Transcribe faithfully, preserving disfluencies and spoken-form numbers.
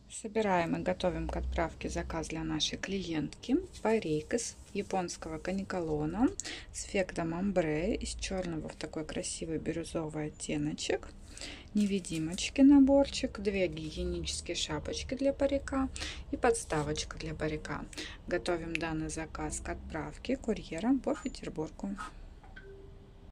Собираем и готовим к отправке заказ для нашей клиентки. Парик из японского каниколона с эффектом омбре, из черного в такой красивый бирюзовый оттеночек. Невидимочки наборчик, две гигиенические шапочки для парика и подставочка для парика. Готовим данный заказ к отправке курьером по Петербургу.